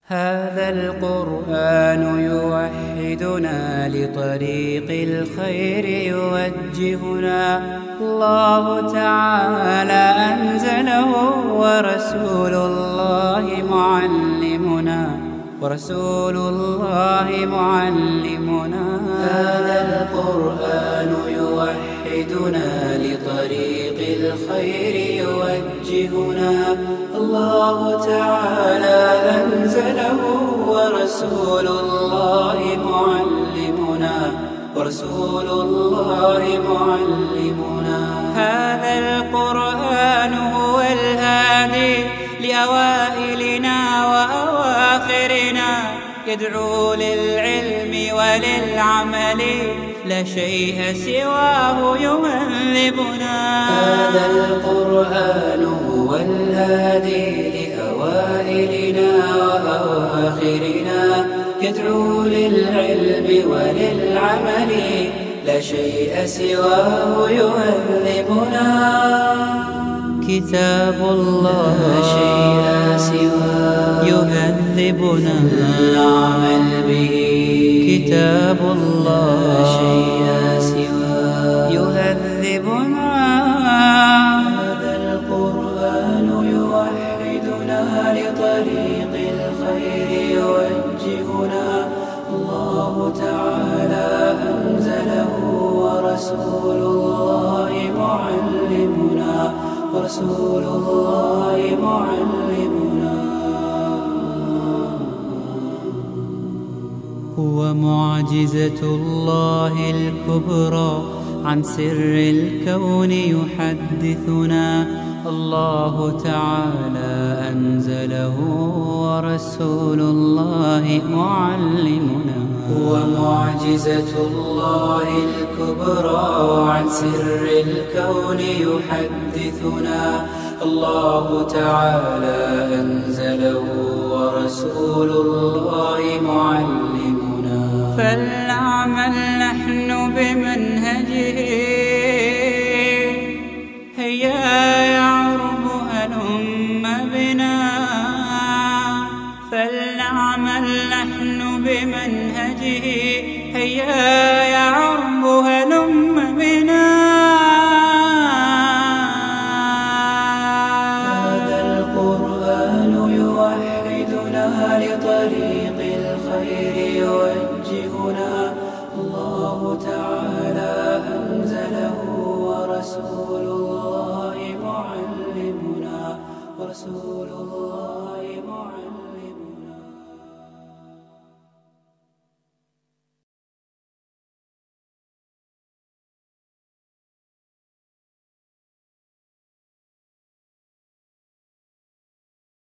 هذا القرآن يوحدنا لطريق الخير يوجهنا. الله تعالى أنزله ورسول الله معلمنا هذا القرآن يوحدنا لطريق الخير يوجهنا. الله تعالى أنزله ورسول الله معلمنا هذا القرآن هو الهادي لأوائلنا وأواخرنا، يدعو للعلم وللعمل، لا شيء سواه يهذبنا. هذا القرآن هو الهادي لأوائلنا وأواخرنا، يدعو للعلم وللعمل، لا شيء سواه يهذبنا. كتاب الله لا شيء سواه يهذبنا العمل به. كتاب الله لا شيء سواه يهذبنا. هذا القرآن يوحدنا لطريق الخير يوجهنا. الله تعالى أنزله ورسول الله معلمنا هو معجزة الله الكبرى، عن سر الكون يحدثنا. الله تعالى أنزله ورسول الله معلمنا. هو معجزة الله الكبرى، عن سر الكون يحدثنا. الله تعالى أنزله ورسول الله معلمنا. فلنعمل نحن بمنهجه، هيا يعرب هلم بنا. فلنعمل نحن بمنهجه، هيا يعرب هلم بنا. هذا القرآن يوحدنا لطريق الخير يوجهنا. الله تعالى أنزله ورسول الله معلمنا